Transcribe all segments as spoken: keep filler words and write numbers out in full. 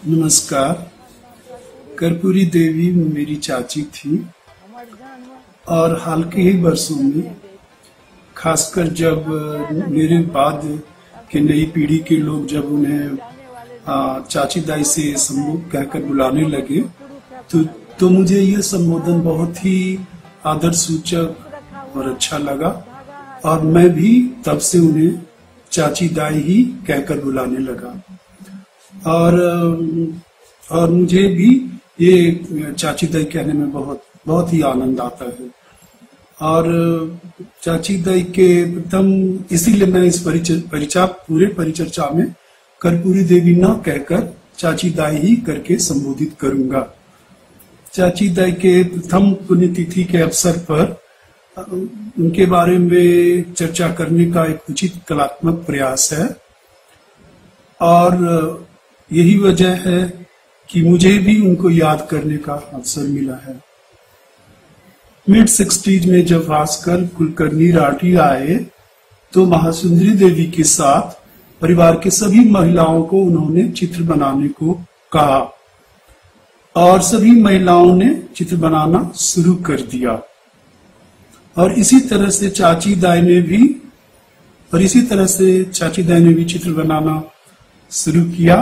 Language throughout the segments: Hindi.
नमस्कार। कर्पूरी देवी मेरी चाची थी और हाल के ही वर्षों में, खासकर जब मेरे बाद के नई पीढ़ी के लोग जब उन्हें चाची दाई से सम्बोध कहकर बुलाने लगे तो तो मुझे यह संबोधन बहुत ही आदर सूचक और अच्छा लगा और मैं भी तब से उन्हें चाची दाई ही कहकर बुलाने लगा। और और मुझे भी ये चाची दाई कहने में बहुत बहुत ही आनंद आता है। और चाची दाई के प्रथम इसीलिए मैं इस परिचर्चा पूरे परिचर्चा में कर्पूरी देवी न कहकर चाची दाई ही करके संबोधित करूंगा। चाची दाई के प्रथम पुण्यतिथि के अवसर पर उनके बारे में चर्चा करने का एक उचित कलात्मक प्रयास है और यही वजह है कि मुझे भी उनको याद करने का अवसर मिला है। मिड सिक्सटीज में जब भास्कर कुलकर्णी राठी आए तो महासुंदरी देवी के साथ परिवार के सभी महिलाओं को उन्होंने चित्र बनाने को कहा और सभी महिलाओं ने चित्र बनाना शुरू कर दिया। और इसी तरह से चाची दाई ने भी और इसी तरह से चाची दाई ने भी चित्र बनाना शुरू किया।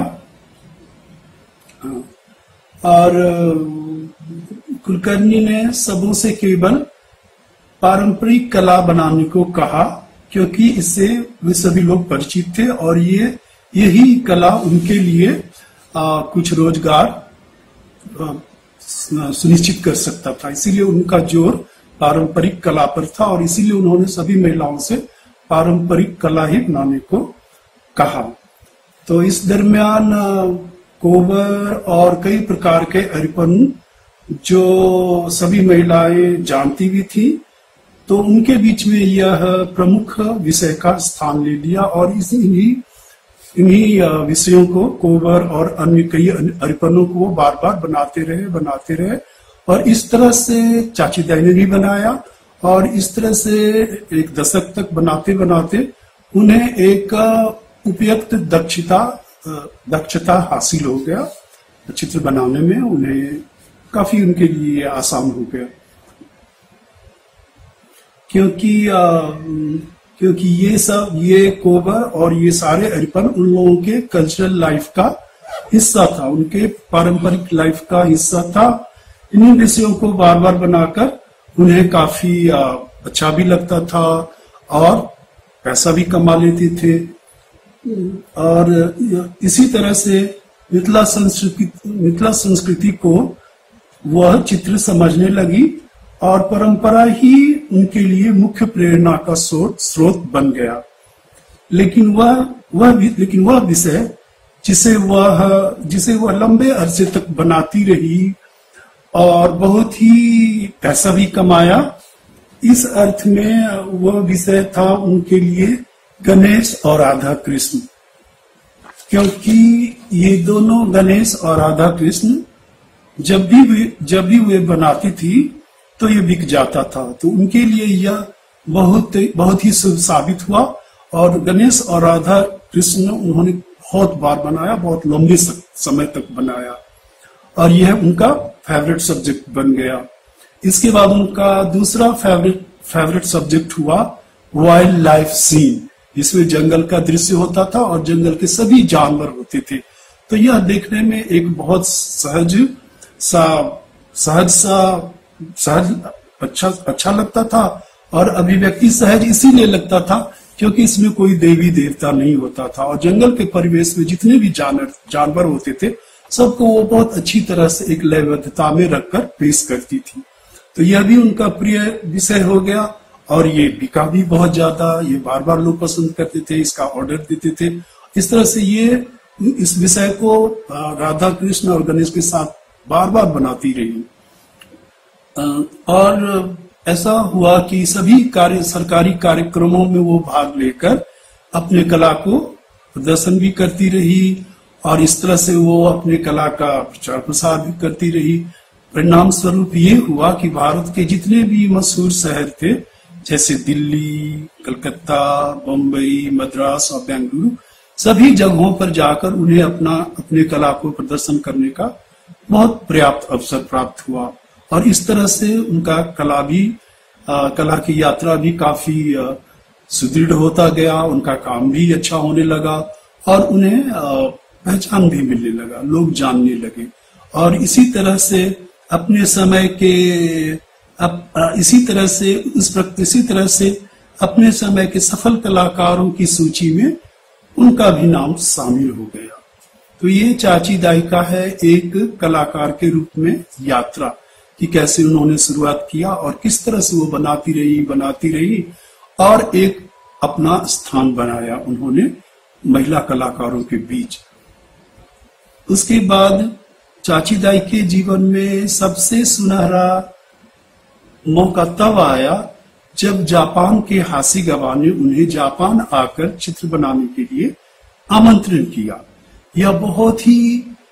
और कुलकर्णी ने सबों से केवल पारंपरिक कला बनाने को कहा क्योंकि इससे वे सभी लोग परिचित थे और ये यही कला उनके लिए आ, कुछ रोजगार आ, सुनिश्चित कर सकता था। इसीलिए उनका जोर पारंपरिक कला पर था और इसीलिए उन्होंने सभी महिलाओं से पारंपरिक कला ही बनाने को कहा। तो इस दरमियान कोबर और कई प्रकार के अरिपन जो सभी महिलाएं जानती भी थी तो उनके बीच में यह प्रमुख विषय का स्थान ले लिया और इन्हीं इन्हीं विषयों को कोबर और अन्य कई अरिपनों को बार बार बनाते रहे बनाते रहे और इस तरह से चाची दाई ने भी बनाया और इस तरह से एक दशक तक बनाते बनाते उन्हें एक उपयुक्त दक्षता दक्षता हासिल हो गया। चित्र बनाने में उन्हें काफी उनके लिए आसान हो गया क्योंकि आ, क्योंकि ये सब ये कोबर और ये सारे अरिपन उन लोगों के कल्चरल लाइफ का हिस्सा था, उनके पारंपरिक लाइफ का हिस्सा था। इन्हीं विषयों को बार बार बनाकर उन्हें काफी आ, अच्छा भी लगता था और पैसा भी कमा लेते थे। और इसी तरह से मिथिला संस्कृति मिथिला संस्कृति को वह चित्र समझने लगी और परंपरा ही उनके लिए मुख्य प्रेरणा का स्रोत बन गया। लेकिन वह वह लेकिन वह विषय जिसे वह जिसे वह लंबे अरसे तक बनाती रही और बहुत ही पैसा भी कमाया, इस अर्थ में वह विषय था उनके लिए गणेश और राधा कृष्ण, क्योंकि ये दोनों गणेश और राधा कृष्ण जब भी वे जब भी वे बनाती थी तो ये बिक जाता था। तो उनके लिए यह बहुत बहुत ही शुभ साबित हुआ और गणेश और राधा कृष्ण उन्होंने बहुत बार बनाया, बहुत लंबे समय तक बनाया और यह उनका फेवरेट सब्जेक्ट बन गया। इसके बाद उनका दूसरा फेवरेट फेवरेट सब्जेक्ट हुआ वाइल्ड लाइफ सीन, जिसमें जंगल का दृश्य होता था और जंगल के सभी जानवर होते थे। तो यह देखने में एक बहुत सहज सा सहज सा सहज अच्छा अच्छा लगता था और अभिव्यक्ति सहज इसीलिए लगता था क्योंकि इसमें कोई देवी देवता नहीं होता था और जंगल के परिवेश में जितने भी जानवर जानवर होते थे सबको वो बहुत अच्छी तरह से एक लयबद्धता में रखकर पेश करती थी। तो यह भी उनका प्रिय विषय हो गया और ये बिका भी बहुत ज्यादा, ये बार बार लोग पसंद करते थे, इसका ऑर्डर देते थे। इस तरह से ये इस विषय को राधा कृष्ण और गणेश के साथ बार बार बनाती रही और ऐसा हुआ कि सभी कार्य सरकारी कार्यक्रमों में वो भाग लेकर अपने कला को प्रदर्शन भी करती रही और इस तरह से वो अपने कला का प्रचार प्रसार भी करती रही। परिणाम स्वरूप ये हुआ कि भारत के जितने भी मशहूर शहर थे जैसे दिल्ली, कलकत्ता, बम्बई, मद्रास और बेंगलुरु, सभी जगहों पर जाकर उन्हें अपना अपने कला को प्रदर्शन करने का बहुत पर्याप्त अवसर प्राप्त हुआ और इस तरह से उनका कला भी आ, कला की यात्रा भी काफी आ, सुदृढ़ होता गया, उनका काम भी अच्छा होने लगा और उन्हें आ, पहचान भी मिलने लगा, लोग जानने लगे। और इसी तरह से अपने समय के अप, आ, इसी तरह से इस इसी तरह से अपने समय के सफल कलाकारों की सूची में उनका भी नाम शामिल हो गया। तो ये चाची दाई का है एक कलाकार के रूप में यात्रा कि कैसे उन्होंने शुरुआत किया और किस तरह से वो बनाती रही बनाती रही और एक अपना स्थान बनाया उन्होंने महिला कलाकारों के बीच। उसके बाद चाची दाई के जीवन में सबसे सुनहरा मौका तब आया जब जापान के हासेगावा ने उन्हें जापान आकर चित्र बनाने के लिए आमंत्रण किया। यह बहुत ही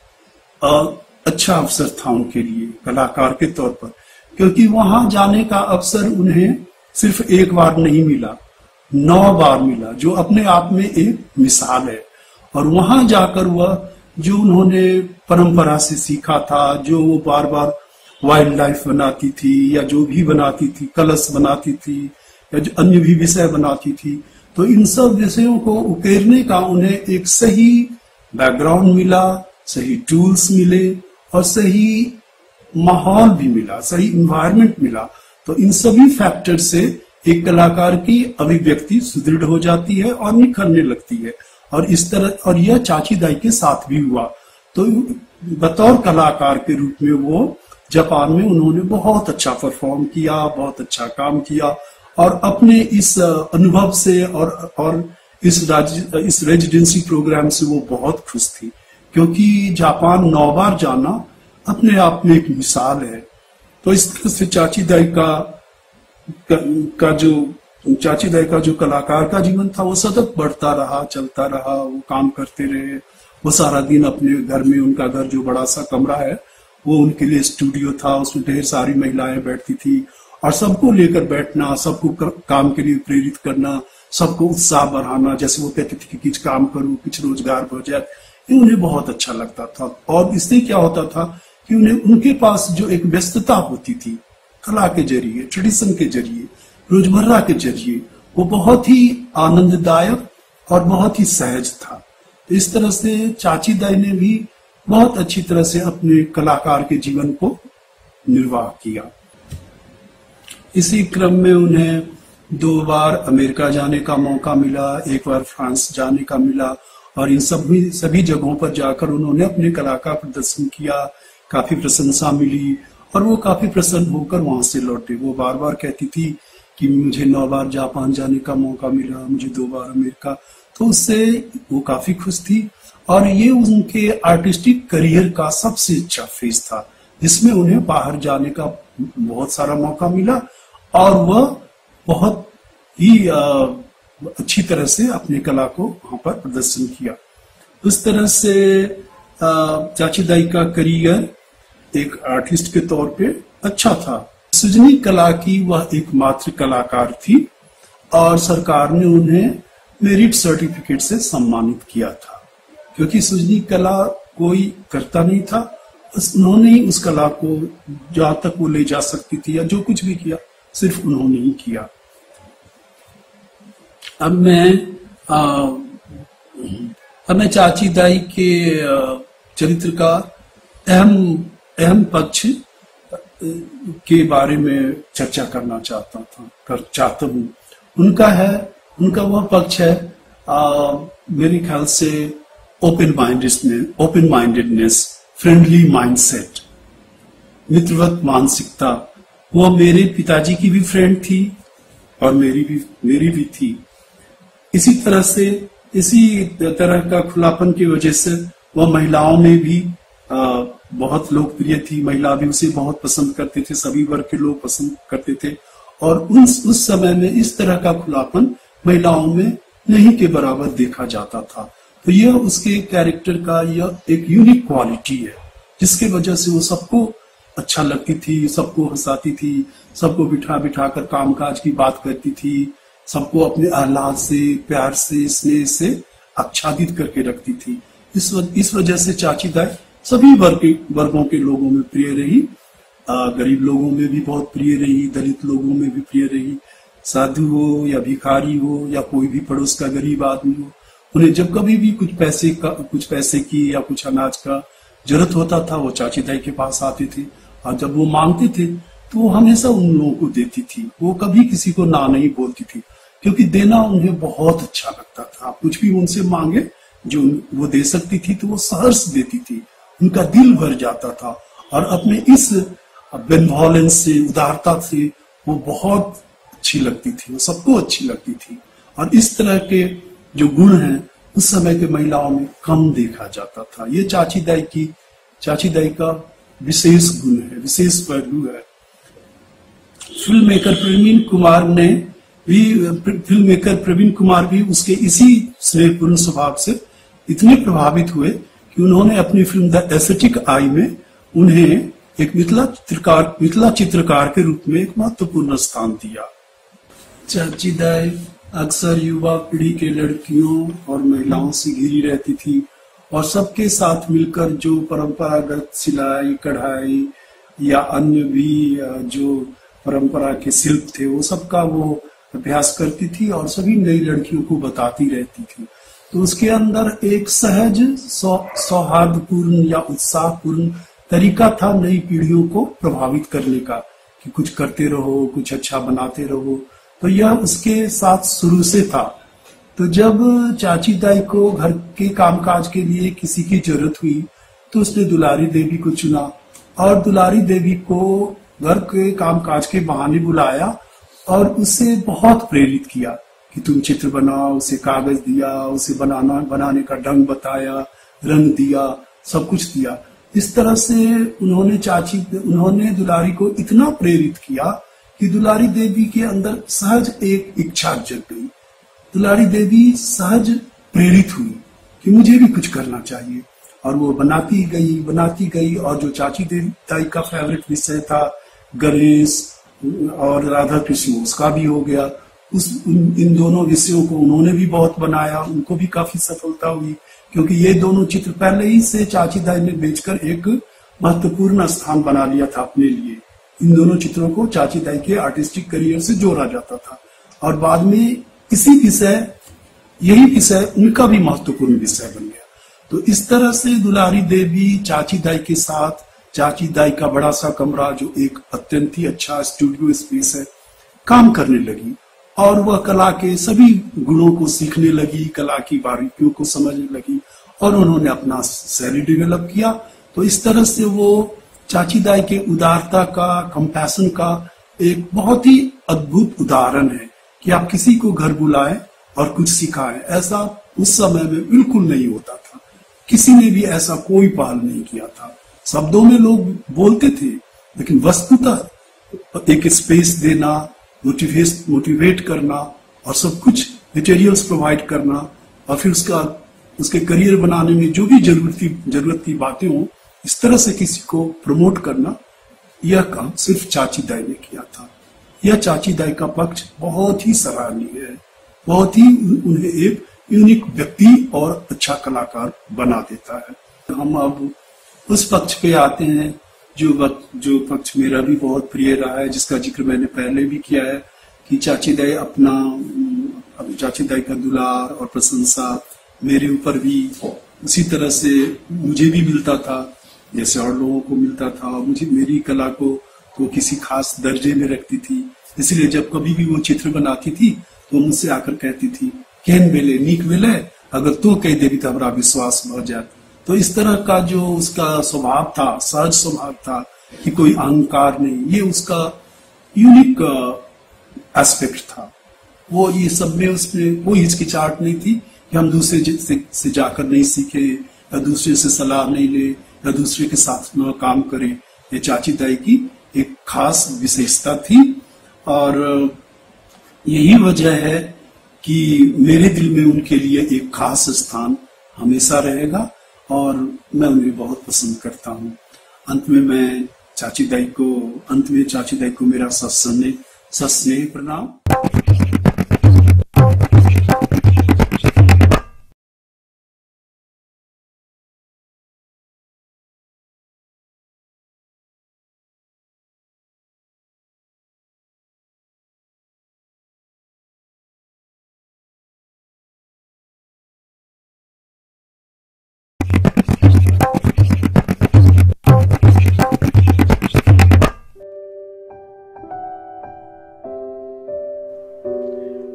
अच्छा अवसर था उनके लिए कलाकार के तौर पर, क्योंकि वहां जाने का अवसर उन्हें सिर्फ एक बार नहीं मिला, नौ बार मिला, जो अपने आप में एक मिसाल है। और वहां जाकर वह जो उन्होंने परंपरा से सीखा था, जो वो बार बार वाइल्ड लाइफ बनाती थी या जो भी बनाती थी, कलश बनाती थी या जो अन्य भी विषय बनाती थी, तो इन सब विषयों को उकेरने का उन्हें एक सही बैकग्राउंड मिला, सही टूल्स मिले और सही माहौल भी मिला, सही इन्वायरमेंट मिला। तो इन सभी फैक्टर से एक कलाकार की अभिव्यक्ति सुदृढ़ हो जाती है और निखरने लगती है। और इस तरह और यह चाची दाई के साथ भी हुआ। तो बतौर कलाकार के रूप में वो जापान में उन्होंने बहुत अच्छा परफॉर्म किया, बहुत अच्छा काम किया और अपने इस अनुभव से और और इस राज, इस रेजिडेंसी प्रोग्राम से वो बहुत खुश थी, क्योंकि जापान नौ बार जाना अपने आप में एक मिसाल है। तो इस तरह से चाची दाई का का जो चाची दाई का जो कलाकार का जीवन था वो सतत बढ़ता रहा, चलता रहा, वो काम करते रहे। वो सारा दिन अपने घर में, उनका घर जो बड़ा सा कमरा है वो उनके लिए स्टूडियो था, उसमें ढेर सारी महिलाएं बैठती थी और सबको लेकर बैठना, सबको काम के लिए प्रेरित करना, सबको उत्साह बढ़ाना। जैसे वो कहती थी कि कुछ काम करो, कुछ रोजगार हो जाए, ये उन्हें बहुत अच्छा लगता था। और इससे क्या होता था कि उन्हें उनके पास जो एक व्यस्तता होती थी कला के जरिए, ट्रेडिशन के जरिए, रोजमर्रा के जरिए, वो बहुत ही आनंददायक और बहुत ही सहज था। तो इस तरह से चाची दाई ने भी बहुत अच्छी तरह से अपने कलाकार के जीवन को निर्वाह किया। इसी क्रम में उन्हें दो बार अमेरिका जाने का मौका मिला, एक बार फ्रांस जाने का मिला और इन सभी सभी जगहों पर जाकर उन्होंने अपने कला का प्रदर्शन किया, काफी प्रशंसा मिली और वो काफी प्रसन्न होकर वहां से लौटे। वो बार बार कहती थी कि मुझे नौ बार जापान जाने का मौका मिला, मुझे दो बार अमेरिका, तो उससे वो काफी खुश थी। और ये उनके आर्टिस्टिक करियर का सबसे अच्छा फेज था, जिसमें उन्हें बाहर जाने का बहुत सारा मौका मिला और वह बहुत ही अच्छी तरह से अपनी कला को वहां पर प्रदर्शन किया। उस तरह से चाची दाई का करियर एक आर्टिस्ट के तौर पे अच्छा था। सृजनी कला की वह एकमात्र कलाकार थी और सरकार ने उन्हें मेरिट सर्टिफिकेट से सम्मानित किया था, क्योंकि सृजनी कला कोई करता नहीं था। उन्होंने ही उस कला को जहां तक वो ले जा सकती थी या जो कुछ भी किया सिर्फ उन्होंने ही किया। अब मैं आ, अब मैं चाची दाई के चरित्र का अहम अहम पक्ष के बारे में चर्चा करना चाहता था कर चाहता हूँ। उनका है उनका वह पक्ष है आ, मेरे ख्याल से open mindedness open mindedness friendly mindset, मित्रवत मानसिकता। वो मेरे पिताजी की भी फ्रेंड थी और मेरी भी मेरी भी थी। इसी तरह से इसी तरह का खुलापन की वजह से वह महिलाओं में भी आ, बहुत लोकप्रिय थी। महिला भी उसे बहुत पसंद करते थे, सभी वर्ग के लोग पसंद करते थे और उस उस समय में इस तरह का खुलापन महिलाओं में नहीं के बराबर देखा जाता था। तो यह उसके कैरेक्टर का यह एक यूनिक क्वालिटी है, जिसके वजह से वो सबको अच्छा लगती थी, सबको हंसाती थी, सबको बिठा बिठा कर कामकाज की बात करती थी, सबको अपने आह्लाद से, प्यार से, स्नेह से आच्छादित करके रखती थी। इस वज, इस वजह से चाची दाई सभी वर्ग के वर्गों के लोगों में प्रिय रही। गरीब लोगों में भी बहुत प्रिय रही, दलित लोगों में भी प्रिय रही, साधु हो या भिखारी हो या कोई भी पड़ोस का गरीब आदमी हो, उन्हें जब कभी भी कुछ पैसे का कुछ पैसे की या कुछ अनाज का जरूरत होता था वो चाची दाई के पास आते थे, और जब वो मांगते थे तो वो हमेशा उन लोगों को देती थी। वो कभी किसी को ना नहीं बोलती थी, क्योंकि देना उन्हें बहुत अच्छा लगता था। कुछ भी उनसे मांगे जो वो दे सकती थी तो वो सहर्ष देती थी, उनका दिल भर जाता था। और अपने इस बेनवॉलेंस से, उदारता से वो बहुत अच्छी लगती थी, वो सबको अच्छी लगती थी। और इस तरह के जो गुण हैं उस समय के महिलाओं में कम देखा जाता था। ये चाची दाई की चाची दाई का विशेष गुण है, विशेष पहलू है। फिल्म मेकर प्रवीण कुमार ने भी फिल्म मेकर प्रवीण कुमार भी उसके इसी स्नेहपूर्ण स्वभाव से इतने प्रभावित हुए कि उन्होंने अपनी फिल्म द एस्थेटिक आई में उन्हें एक मिथिला चित्रकार मिथिला चित्रकार के रूप में एक महत्वपूर्ण स्थान दिया। चाची दाई अक्सर युवा पीढ़ी के लड़कियों और महिलाओं से घिरी रहती थी और सबके साथ मिलकर जो परंपरागत सिलाई, कढ़ाई या अन्य भी जो परंपरा के शिल्प थे वो सबका वो अभ्यास करती थी और सभी नई लड़कियों को बताती रहती थी। तो उसके अंदर एक सहज सौहार्दपूर्ण या उत्साहपूर्ण तरीका था नई पीढ़ियों को प्रभावित करने का, कि कुछ करते रहो, कुछ अच्छा बनाते रहो। तो यह उसके साथ शुरू से था। तो जब चाची दाई को घर के कामकाज के लिए किसी की जरूरत हुई तो उसने दुलारी देवी को चुना और दुलारी देवी को घर के कामकाज के बहाने बुलाया और उसे बहुत प्रेरित किया कि तुम चित्र बनाओ। उसे कागज दिया, उसे बनाना बनाने का ढंग बताया, रंग दिया, सब कुछ दिया। इस तरह से उन्होंने चाची उन्होंने दुलारी को इतना प्रेरित किया कि दुलारी देवी के अंदर सहज एक इच्छा जग गई। दुलारी देवी सहज प्रेरित हुई कि मुझे भी कुछ करना चाहिए, और वो बनाती गई बनाती गई और जो चाची दाई का फेवरेट विषय था गणेश और राधा कृष्ण, उसका भी हो गया। उस इन, इन दोनों विषयों को उन्होंने भी बहुत बनाया, उनको भी काफी सफलता हुई, क्योंकि ये दोनों चित्र पहले ही से चाची दाई ने बेचकर एक महत्वपूर्ण स्थान बना लिया था अपने लिए। इन दोनों चित्रों को चाची दाई के आर्टिस्टिक करियर से जोड़ा जाता था और बाद में इसी विषय यही विषय उनका भी महत्वपूर्ण विषय बन गया। तो इस तरह से दुलारी देवी चाची दाई के साथ चाची दाई का बड़ा सा कमरा, जो एक अत्यंत ही अच्छा स्टूडियो स्पेस है, काम करने लगी और वह कला के सभी गुणों को सीखने लगी, कला की बारीकियों को समझने लगी और उन्होंने अपना शैली डेवलप किया। तो इस तरह से वो चाची दाई के उदारता का, कंपैशन का एक बहुत ही अद्भुत उदाहरण है कि आप किसी को घर बुलाएं और कुछ सिखाएं। ऐसा उस समय में बिल्कुल नहीं होता था, किसी ने भी ऐसा कोई पहल नहीं किया था। शब्दों में लोग बोलते थे, लेकिन वस्तुतः एक स्पेस देना, मोटिवेट मोटिवेट करना और सब कुछ मटेरियल्स प्रोवाइड करना और फिर उसका उसके करियर बनाने में जो भी जरूरती जरूरत की बातें हो, इस तरह से किसी को प्रमोट करना, यह काम सिर्फ चाची दाई ने किया था। यह चाची दाई का पक्ष बहुत ही सराहनीय है, बहुत ही उन्हें एक यूनिक व्यक्ति और अच्छा कलाकार बना देता है। हम अब उस पक्ष पे आते हैं जो जो पक्ष मेरा भी बहुत प्रिय रहा है, जिसका जिक्र मैंने पहले भी किया है कि चाची दाई अपना चाची दाई का दुलार और प्रशंसा मेरे ऊपर भी उसी तरह से मुझे भी मिलता था जैसे और लोगों को मिलता था। मुझे मेरी कला को तो किसी खास दर्जे में रखती थी, इसलिए जब कभी भी वो चित्र बनाती थी तो मुझसे आकर कहती थी केहन बेले नीक बेले, अगर तो कह देवी तो हमारा विश्वास बढ़ जाए। तो इस तरह का जो उसका स्वभाव था, सहज स्वभाव था कि कोई अहंकार नहीं, ये उसका यूनिक एस्पेक्ट था। वो ये सब में उसमें कोई हिचकिचाहट नहीं थी कि हम दूसरे से, से जाकर नहीं सीखे या दूसरे से सलाह नहीं ले या दूसरे के साथ न काम करे। ये चाची दाई की एक खास विशेषता थी और यही वजह है कि मेरे दिल में उनके लिए एक खास स्थान हमेशा रहेगा और मैं उन्हें बहुत पसंद करता हूँ। अंत में मैं चाची दाई को अंत में चाची दाई को मेरा सस्नेह प्रणाम।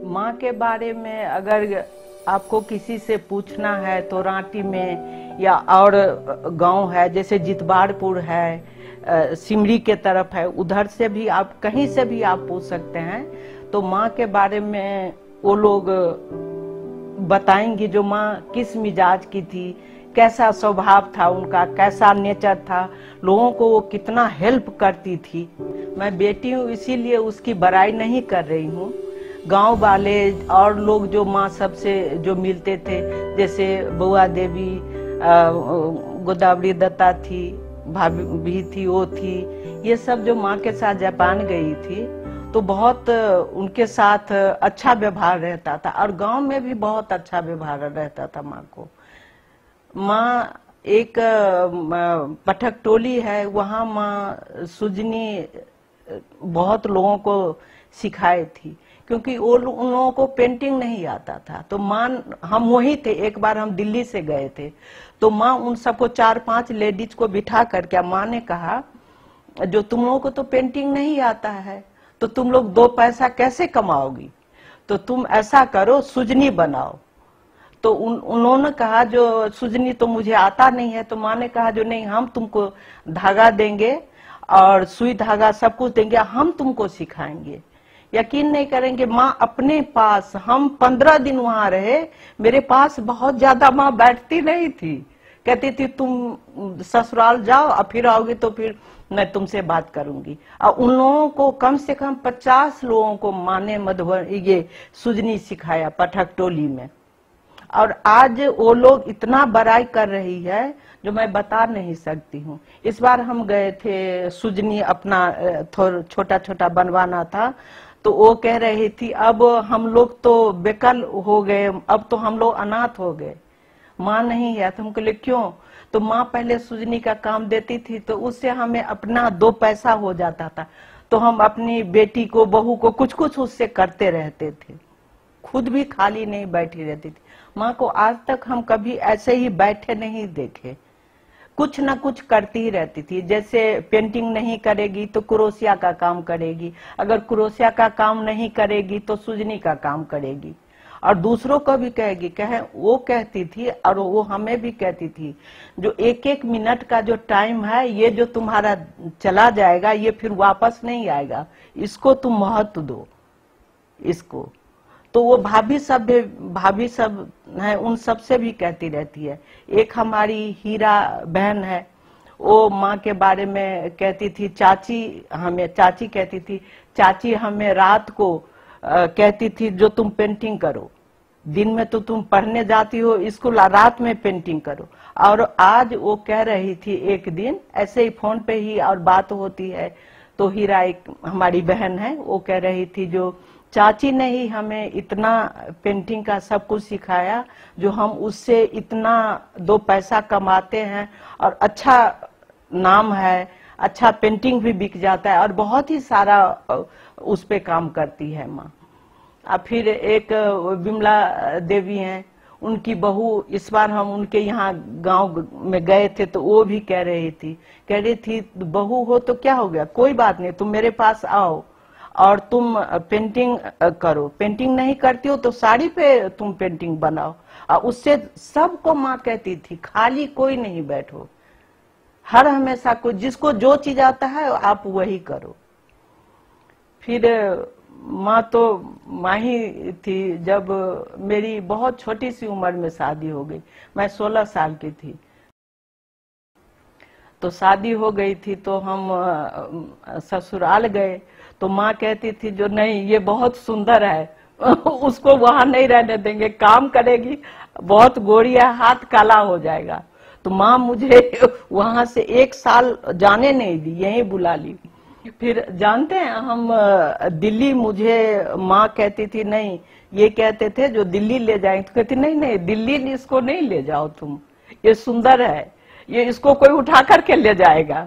माँ के बारे में अगर आपको किसी से पूछना है तो रांटी में या और गांव है, जैसे जितवारपुर है, सिमरी के तरफ है, उधर से भी आप कहीं से भी आप पूछ सकते हैं। तो माँ के बारे में वो लोग बताएंगे जो माँ किस मिजाज की थी, कैसा स्वभाव था उनका, कैसा नेचर था, लोगों को वो कितना हेल्प करती थी। मैं बेटी हूँ इसीलिए उसकी बड़ाई नहीं कर रही हूँ। गांव वाले और लोग जो माँ सबसे जो मिलते थे, जैसे बुआ देवी, गोदावरी दत्ता थी, भाभी भी थी, वो थी, ये सब जो माँ के साथ जापान गई थी तो बहुत उनके साथ अच्छा व्यवहार रहता था और गांव में भी बहुत अच्छा व्यवहार रहता था माँ को। माँ एक पठक टोली है, वहाँ माँ सुजनी बहुत लोगों को सिखाए थी, क्योंकि वो उन लोगों को पेंटिंग नहीं आता था। तो माँ, हम वही थे, एक बार हम दिल्ली से गए थे तो माँ उन सबको चार पांच लेडीज को बिठा करके माँ ने कहा, जो तुम लोगों को तो पेंटिंग नहीं आता है तो तुम लोग दो पैसा कैसे कमाओगी, तो तुम ऐसा करो सुजनी बनाओ। तो उन उन्होंने कहा जो सुजनी तो मुझे आता नहीं है। तो माँ ने कहा जो नहीं, हम तुमको धागा देंगे और सुई धागा सब कुछ देंगे, हम तुमको सिखाएंगे। यकीन नहीं करेंगे, माँ अपने पास, हम पंद्रह दिन वहां रहे, मेरे पास बहुत ज्यादा माँ बैठती नहीं थी, कहती थी तुम ससुराल जाओ और फिर आओगी तो फिर मैं तुमसे बात करूंगी। और उन लोगों को कम से कम पचास लोगों को माँ ने मधुबनी ये सुजनी सिखाया पठक टोली में। और आज वो लोग इतना बड़ाई कर रही है जो मैं बता नहीं सकती हूँ। इस बार हम गए थे, सुजनी अपना थोड़ा छोटा छोटा बनवाना था, तो वो कह रही थी अब हम लोग तो बेकल हो गए, अब तो हम लोग अनाथ हो गए, माँ नहीं है। तो हम कहले क्यों? तो माँ पहले सुजनी का काम देती थी तो उससे हमें अपना दो पैसा हो जाता था, तो हम अपनी बेटी को, बहू को कुछ कुछ उससे करते रहते थे, खुद भी खाली नहीं बैठी रहती थी। माँ को आज तक हम कभी ऐसे ही बैठे नहीं देखे, कुछ ना कुछ करती ही रहती थी। जैसे पेंटिंग नहीं करेगी तो क्रोशिया का काम करेगी, अगर क्रोशिया का काम नहीं करेगी तो सुजनी का काम करेगी, और दूसरों को भी कहेगी। कहे वो कहती थी और वो हमें भी कहती थी, जो एक एक मिनट का जो टाइम है, ये जो तुम्हारा चला जाएगा ये फिर वापस नहीं आएगा, इसको तुम महत्व दो इसको। तो वो भाभी सब भाभी सब है, उन सब से भी कहती रहती है। एक हमारी हीरा बहन है, वो माँ के बारे में कहती थी, चाची हमें चाची कहती थी, चाची हमें रात को आ, कहती थी जो तुम पेंटिंग करो, दिन में तो तुम पढ़ने जाती हो स्कूल, रात में पेंटिंग करो। और आज वो कह रही थी एक दिन ऐसे ही फोन पे ही और बात होती है, तो हीरा एक हमारी बहन है, वो कह रही थी जो चाची ने ही हमें इतना पेंटिंग का सब कुछ सिखाया, जो हम उससे इतना दो पैसा कमाते हैं और अच्छा नाम है, अच्छा पेंटिंग भी बिक जाता है और बहुत ही सारा उस पे काम करती है माँ। अब फिर एक विमला देवी हैं, उनकी बहू, इस बार हम उनके यहाँ गांव में गए थे तो वो भी कह रही थी कह रही थी बहू हो तो क्या हो गया, कोई बात नहीं, तुम मेरे पास आओ और तुम पेंटिंग करो, पेंटिंग नहीं करती हो तो साड़ी पे तुम पेंटिंग बनाओ। और उससे सबको माँ कहती थी खाली कोई नहीं बैठो, हर हमेशा को जिसको जो चीज आता है आप वही करो। फिर माँ तो माँ ही थी। जब मेरी बहुत छोटी सी उम्र में शादी हो गई, मैं सोलह साल की थी, तो शादी हो गई थी तो हम ससुराल गए तो माँ कहती थी जो नहीं ये बहुत सुंदर है उसको वहां नहीं रहने देंगे, काम करेगी, बहुत गोरी है, हाथ काला हो जाएगा। तो माँ मुझे वहां से एक साल जाने नहीं दी, यहीं बुला ली। फिर जानते हैं हम दिल्ली, मुझे माँ कहती थी नहीं, ये कहते थे जो दिल्ली ले जाएंगे, तो कहती नहीं नहीं दिल्ली इसको नहीं ले जाओ तुम, ये सुंदर है, ये इसको कोई उठा करके ले जाएगा।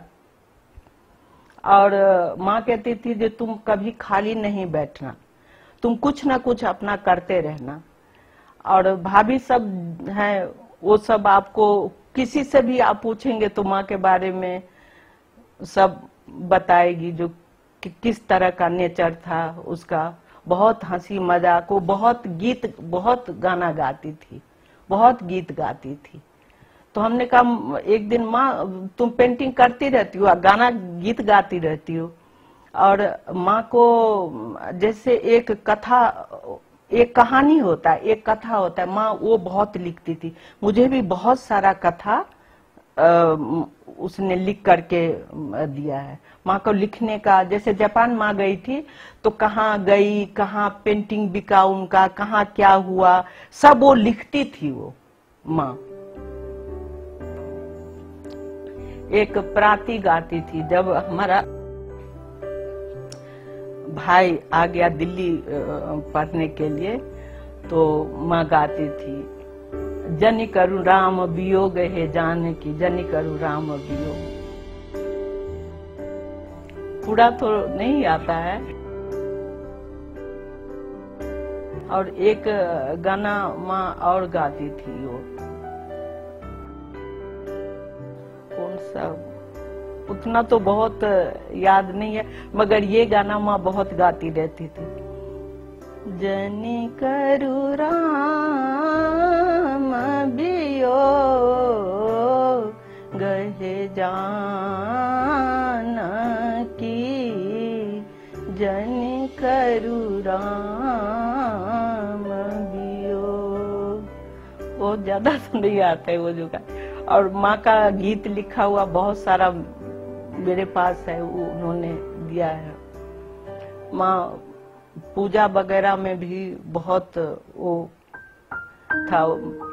और माँ कहती थी जो तुम कभी खाली नहीं बैठना, तुम कुछ ना कुछ अपना करते रहना। और भाभी सब हैं, वो सब आपको किसी से भी आप पूछेंगे तो माँ के बारे में सब बताएगी, जो कि, किस तरह का नेचर था उसका, बहुत हंसी मजाक, वो बहुत गीत, बहुत गाना गाती थी, बहुत गीत गाती थी। तो हमने कहा एक दिन, माँ तुम पेंटिंग करती रहती हो, गाना गीत गाती रहती हो, और माँ को जैसे एक कथा, एक कहानी होता है, एक कथा होता है, माँ वो बहुत लिखती थी। मुझे भी बहुत सारा कथा उसने लिख करके दिया है। माँ को लिखने का, जैसे जापान माँ गई थी तो कहाँ गई, कहाँ पेंटिंग बिका उनका, कहाँ क्या हुआ, सब वो लिखती थी वो माँ। एक प्राती गाती थी। जब हमारा भाई आ गया दिल्ली पढ़ने के लिए तो माँ गाती थी, जनि करु राम वियोग है जानकी, जनि करु राम वियोग। पूरा तो नहीं आता है। और एक गाना माँ और गाती थी, वो कौन सा, उतना तो बहुत याद नहीं है, मगर ये गाना माँ बहुत गाती रहती थी। जनि करु राम वियोग गहे जानकी, जनि करु राम वियोग। बहुत ज्यादा तो नहीं आता है वो जो का। और माँ का गीत लिखा हुआ बहुत सारा मेरे पास है, वो उन्होंने दिया है। माँ पूजा वगैरह में भी बहुत वो था।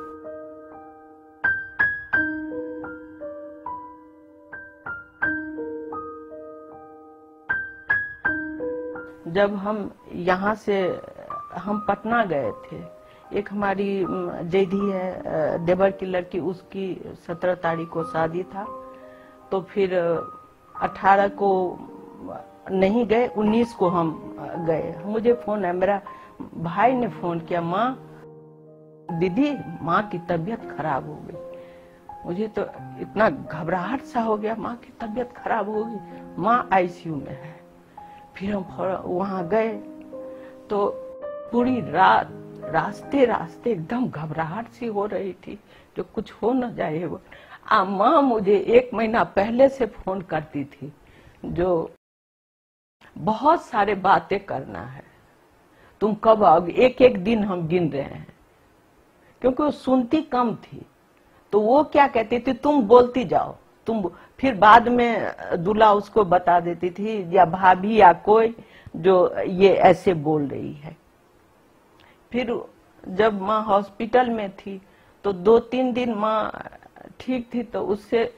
जब हम यहाँ से हम पटना गए थे, एक हमारी जेधी है देवर की लड़की, उसकी सत्रह तारीख को शादी था, तो फिर अठारह को नहीं गए, उन्नीस को हम गए। मुझे फोन है, मेरा भाई ने फोन किया, माँ दीदी माँ की तबीयत खराब हो गई। मुझे तो इतना घबराहट सा हो गया, माँ की तबीयत खराब हो गई, माँ आईसीयू में है। फिर हम वहां गए तो पूरी रात रास्ते रास्ते एकदम घबराहट सी हो रही थी, जो कुछ हो न जाए वो। आ माँ मुझे एक महीना पहले से फोन करती थी, जो बहुत सारे बातें करना है, तुम कब आओगे, एक एक दिन हम गिन रहे हैं, क्योंकि वो सुनती कम थी। तो वो क्या कहती थी, तुम बोलती जाओ, तुम। फिर बाद में दूल्हा उसको बता देती थी, या भाभी या कोई, जो ये ऐसे बोल रही है। फिर जब माँ हॉस्पिटल में थी तो दो तीन दिन माँ ठीक थी, तो उससे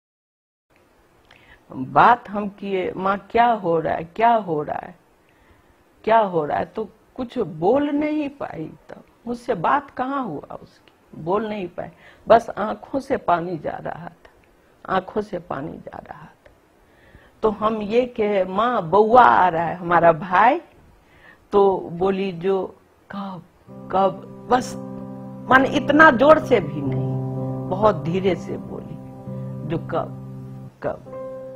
बात हम किए, माँ क्या हो रहा है, क्या हो रहा है, क्या हो रहा है, तो कुछ बोल नहीं पाई। तब मुझसे बात कहाँ हुआ उसकी, बोल नहीं पाई, बस आंखों से पानी जा रहा था, आंखों से पानी जा रहा था। तो हम ये कहे, माँ बउआ आ रहा है हमारा भाई, तो बोली जो कब कब, बस मन इतना जोर से भी नहीं, बहुत धीरे से बोली, जो कब कब।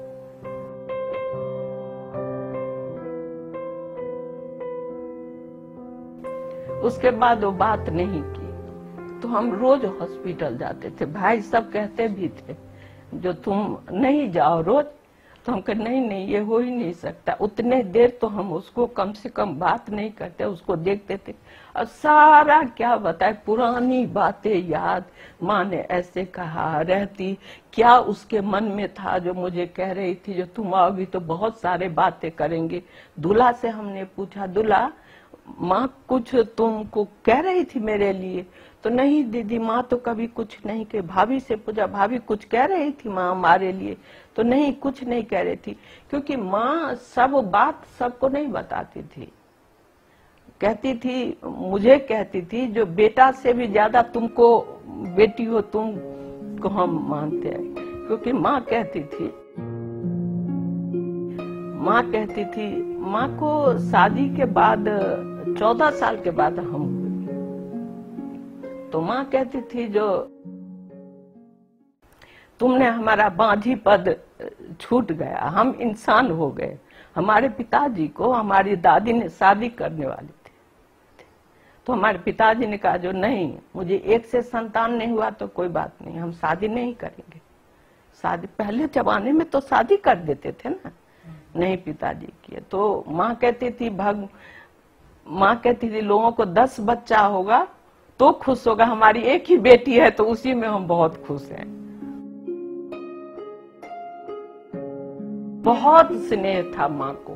उसके बाद वो बात नहीं की। तो हम रोज हॉस्पिटल जाते थे, भाई सब कहते भी थे जो तुम नहीं जाओ रोज, तो हम कहे नहीं नहीं ये हो ही नहीं सकता। उतने देर तो हम उसको कम से कम बात नहीं करते, उसको देखते थे और सारा क्या बताए, पुरानी बातें याद, माँ ने ऐसे कहा, रहती क्या उसके मन में था, जो मुझे कह रही थी जो तुम आओगी तो बहुत सारे बातें करेंगे। दूल्हा से हमने पूछा, दूल्हा माँ कुछ तुमको कह रही थी मेरे लिए? तो नहीं दीदी माँ तो कभी कुछ नहीं कही। भाभी से पूछा, भाभी कुछ कह रही थी माँ हमारे लिए? तो नहीं कुछ नहीं कह रही थी, क्योंकि माँ सब बात सबको नहीं बताती थी। कहती थी, मुझे कहती थी जो बेटा से भी ज्यादा तुमको बेटी हो, तुमको हम मानते हैं। क्योंकि माँ कहती थी माँ कहती थी माँ को शादी के बाद चौदह साल के बाद हम हुए, तो माँ कहती थी जो तुमने हमारा बांझी पद छूट गया, हम इंसान हो गए। हमारे पिताजी को हमारी दादी ने शादी करने वाली थी, तो हमारे पिताजी ने कहा जो नहीं, मुझे एक से संतान नहीं हुआ तो कोई बात नहीं, हम शादी नहीं करेंगे। शादी पहले जमाने में तो शादी कर देते थे ना, नहीं पिताजी किए। तो माँ कहती थी भग माँ कहती थी लोगों को दस बच्चा होगा तो खुश होगा, हमारी एक ही बेटी है तो उसी में हम बहुत खुश हैं। बहुत स्नेह था माँ को,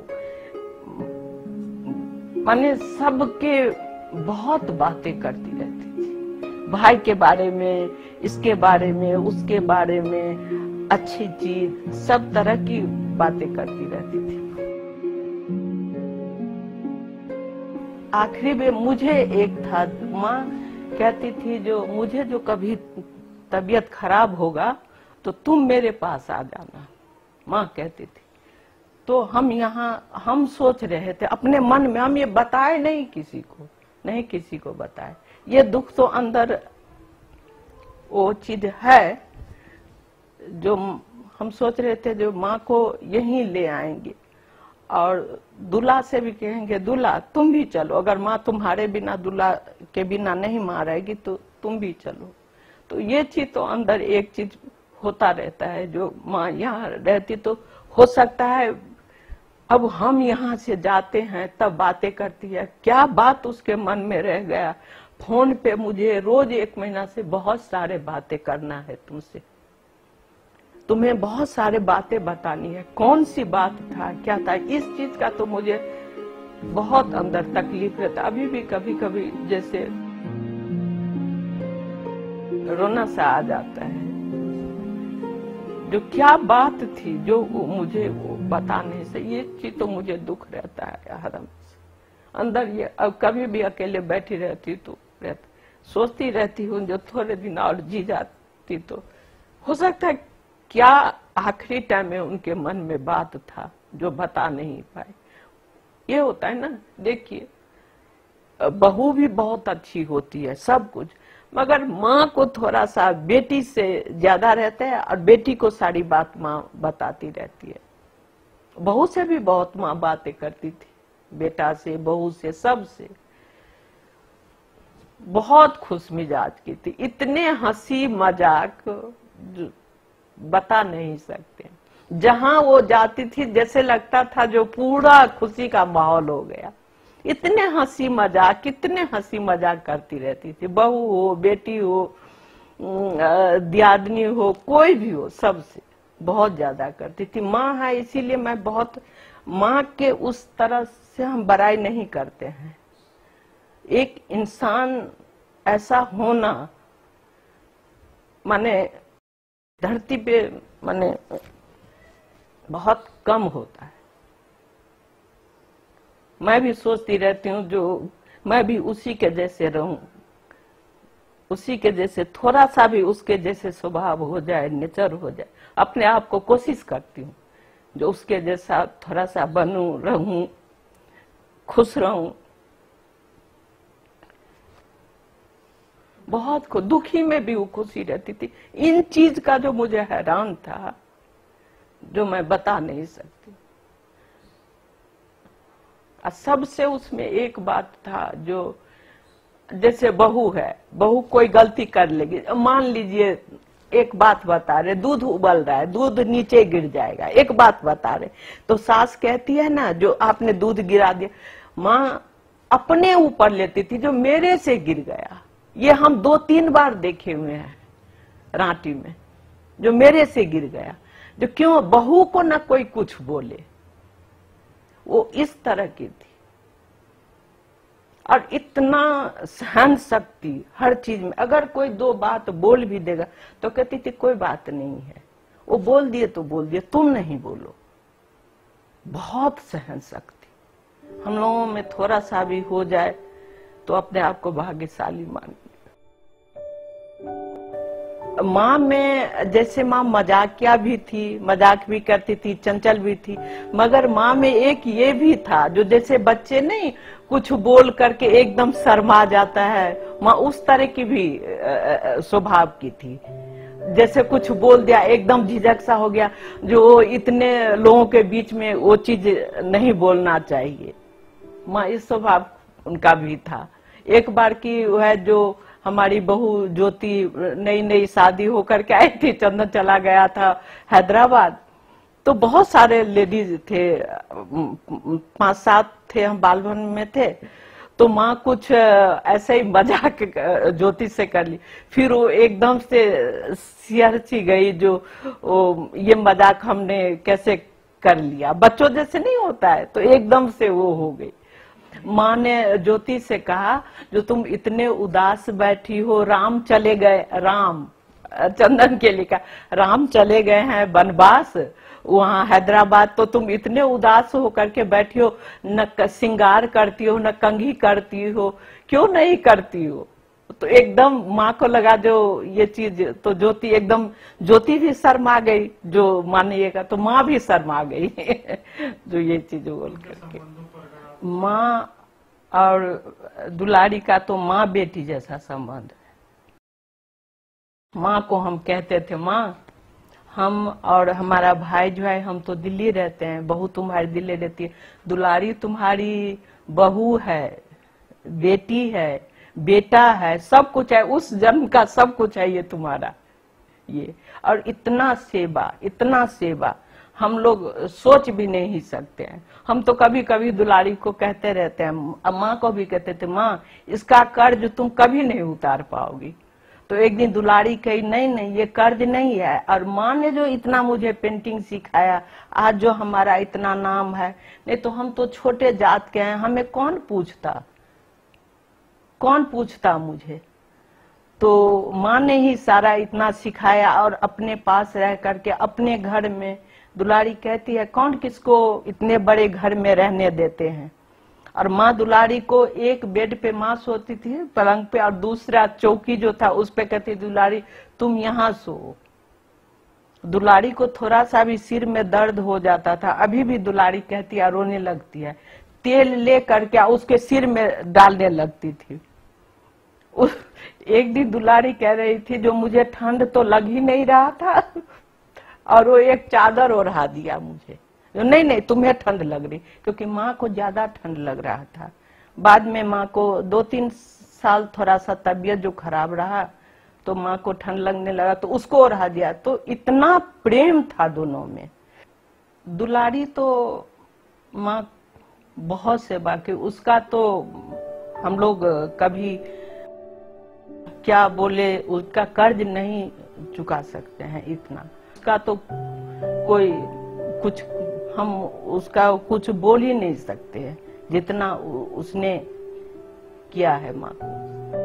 माने सबके बहुत बातें करती रहती थी, भाई के बारे में, इसके बारे में, उसके बारे में, अच्छी चीज, सब तरह की बातें करती रहती थी। आखिरी में मुझे एक था, माँ कहती थी जो मुझे जो कभी तबीयत खराब होगा तो तुम मेरे पास आ जाना, माँ कहती थी। तो हम यहाँ हम सोच रहे थे अपने मन में, हम ये बताए नहीं किसी को, नहीं किसी को बताए। ये दुख तो अंदर वो चीज है जो हम सोच रहे थे जो माँ को यहीं ले आएंगे और दूल्हा से भी कहेंगे दूल्हा तुम भी चलो, अगर माँ तुम्हारे बिना दूल्हा के बिना नहीं माँ रहेगी तो तुम भी चलो। तो ये चीज तो अंदर एक चीज होता रहता है, जो माँ यहाँ रहती तो हो सकता है अब हम यहाँ से जाते हैं तब बातें करती है, क्या बात उसके मन में रह गया। फोन पे मुझे रोज एक महीना से बहुत सारे बातें करना है तुमसे, तुम्हें बहुत सारे बातें बतानी है, कौन सी बात था, क्या था, इस चीज का तो मुझे बहुत अंदर तकलीफ रहता। अभी भी कभी कभी जैसे रोना सा आ जाता है, जो क्या बात थी जो मुझे वो बताने से, ये चीज तो मुझे दुख रहता है हरम अंदर। ये अब कभी भी अकेले बैठी रहती तो रहती, सोचती रहती हूँ जो थोड़े दिन और जी जाती तो हो सकता है क्या आखिरी टाइम में उनके मन में बात था जो बता नहीं पाए। ये होता है ना, देखिए बहू भी बहुत अच्छी होती है सब कुछ, मगर माँ को थोड़ा सा बेटी से ज्यादा रहता है और बेटी को सारी बात माँ बताती रहती है। बहू से भी बहुत माँ बातें करती थी, बेटा से, बहू से, सब से बहुत खुश मिजाज की थी। इतने हंसी मजाक बता नहीं सकते। जहां वो जाती थी जैसे लगता था जो पूरा खुशी का माहौल हो गया। इतने हंसी मजाक, कितने हंसी मजाक करती रहती थी, बहू हो, बेटी हो, दियादनी हो, कोई भी हो, सबसे बहुत ज्यादा करती थी। माँ है इसीलिए मैं बहुत, माँ के उस तरह से हम बड़ाई नहीं करते हैं। एक इंसान ऐसा होना माने धरती पे माने बहुत कम होता है। मैं भी सोचती रहती हूँ जो मैं भी उसी के जैसे रहूं, उसी के जैसे थोड़ा सा भी उसके जैसे स्वभाव हो जाए, नेचर हो जाए, अपने आप को कोशिश करती हूँ जो उसके जैसा थोड़ा सा बनूं, रहूं, खुश रहूं। बहुत को दुखी में भी वो खुशी रहती थी। इन चीज का जो मुझे हैरान था जो मैं बता नहीं सकती। और सबसे उसमें एक बात था जो जैसे बहू है, बहू कोई गलती कर लेगी, मान लीजिए एक बात बता रहे, दूध उबल रहा है, दूध नीचे गिर जाएगा, एक बात बता रहे तो सास कहती है ना जो आपने दूध गिरा दिया, माँ अपने ऊपर लेती थी जो मेरे से गिर गया। ये हम दो तीन बार देखे हुए हैं रांटी में, जो मेरे से गिर गया, जो क्यों बहू को ना कोई कुछ बोले, वो इस तरह की थी। और इतना सहन शक्ति हर चीज में, अगर कोई दो बात बोल भी देगा तो कहती थी कोई बात नहीं है, वो बोल दिए तो बोल दिए, तुम नहीं बोलो। बहुत सहन शक्ति। हम लोगों में थोड़ा सा भी हो जाए तो अपने आप को भाग्यशाली मान। माँ में जैसे माँ मजाकिया भी थी, मजाक भी करती थी, चंचल भी थी, मगर माँ में एक ये भी था जो जैसे बच्चे नहीं कुछ बोल करके एकदम शर्मा जाता है, माँ उस तरह की भी स्वभाव की थी। जैसे कुछ बोल दिया एकदम झिझक सा हो गया, जो इतने लोगों के बीच में वो चीज नहीं बोलना चाहिए। माँ इस स्वभाव उनका भी था। एक बार की वह जो हमारी बहू ज्योति नई नई शादी होकर के आई थी, चंदन चला गया था हैदराबाद, तो बहुत सारे लेडीज थे, पांच सात थे, हम बालभवन में थे। तो माँ कुछ ऐसे ही मजाक ज्योति से कर ली, फिर वो एकदम से सिहरची गई, जो वो ये मजाक हमने कैसे कर लिया, बच्चों जैसे नहीं होता है, तो एकदम से वो हो गई। माँ ने ज्योति से कहा, जो तुम इतने उदास बैठी हो, राम चले गए, राम चंदन के लिखा, राम चले गए हैं वनवास वहां हैदराबाद, तो तुम इतने उदास हो करके बैठी हो, न श्रृंगार करती हो, न कंघी करती हो, क्यों नहीं करती हो? तो एकदम माँ को लगा जो ये चीज, तो ज्योति एकदम, ज्योति भी शर्मा गई, जो मानिएगा, तो माँ भी शर्मा गई जो ये चीज बोल करके। माँ और दुलारी का तो माँ बेटी जैसा संबंध है। माँ को हम कहते थे, माँ हम और हमारा भाई जो है, हम तो दिल्ली रहते हैं, बहू तुम्हारी दिल्ली रहती है, दुलारी तुम्हारी बहू है, बेटी है, बेटा है, सब कुछ है, उस जन्म का सब कुछ है ये तुम्हारा, ये। और इतना सेवा, इतना सेवा हम लोग सोच भी नहीं सकते हैं। हम तो कभी कभी दुलारी को कहते रहते हैं, माँ को भी कहते थे, माँ इसका कर्ज तुम कभी नहीं उतार पाओगी। तो एक दिन दुलारी कही, नहीं नहीं ये कर्ज नहीं है, और माँ ने जो इतना मुझे पेंटिंग सिखाया, आज जो हमारा इतना नाम है, नहीं तो हम तो छोटे जात के हैं, हमें कौन पूछता, कौन पूछता मुझे। तो माँ ने ही सारा इतना सिखाया, और अपने पास रह करके अपने घर में, दुलारी कहती है कौन किसको इतने बड़े घर में रहने देते हैं। और माँ दुलारी को एक बेड पे माँ सोती थी पलंग पे, और दूसरा चौकी जो था उस पे कहती, दुलारी तुम यहाँ सो। दुलारी को थोड़ा सा भी सिर में दर्द हो जाता था, अभी भी दुलारी कहती है, रोने लगती है, तेल ले करके उसके सिर में डालने लगती थी। उस एक दिन दुलारी कह रही थी, जो मुझे ठंड तो लग ही नहीं रहा था, और वो एक चादर ओढ़ा दिया मुझे, नहीं नहीं तुम्हें ठंड लग रही, क्योंकि माँ को ज्यादा ठंड लग रहा था। बाद में माँ को दो तीन साल थोड़ा सा तबीयत जो खराब रहा, तो माँ को ठंड लगने लगा, तो उसको ओढ़ा दिया। तो इतना प्रेम था दोनों में। दुलारी तो माँ बहुत सेवा की, उसका तो हम लोग कभी क्या बोले, उसका कर्ज नहीं चुका सकते हैं इतना। उसका तो कोई कुछ, हम उसका कुछ बोल ही नहीं सकते हैं जितना उसने किया है माँ को।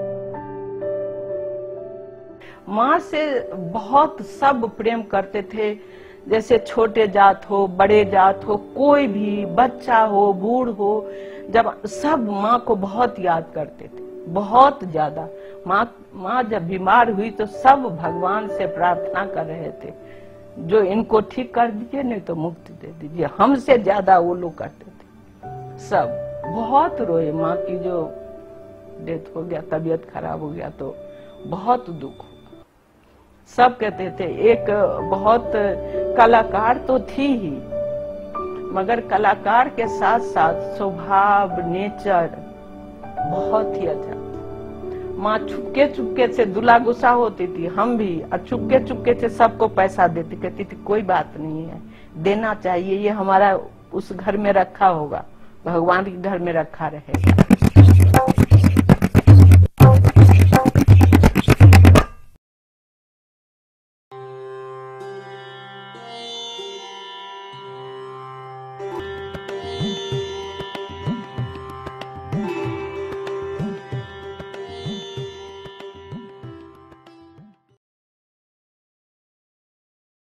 माँ से बहुत सब प्रेम करते थे, जैसे छोटे जात हो, बड़े जात हो, कोई भी बच्चा हो, बूढ़ हो, जब सब माँ को बहुत याद करते थे, बहुत ज्यादा। माँ माँ जब बीमार हुई तो सब भगवान से प्रार्थना कर रहे थे, जो इनको ठीक कर दीजिए, नहीं तो मुक्ति दे दीजिए। हमसे ज्यादा वो लोग करते थे, सब बहुत रोए। माँ की जो डेथ हो गया, तबीयत खराब हो गया, तो बहुत दुख हुआ। सब कहते थे, एक बहुत कलाकार तो थी ही, मगर कलाकार के साथ साथ स्वभाव, नेचर बहुत ही अच्छा। माँ चुपके चुपके से, दुला गुस्सा होती थी, हम भी, और चुपके चुपके से सबको पैसा देती, कहती थी कोई बात नहीं है, देना चाहिए, ये हमारा उस घर में रखा होगा, भगवान के घर में रखा रहेगा।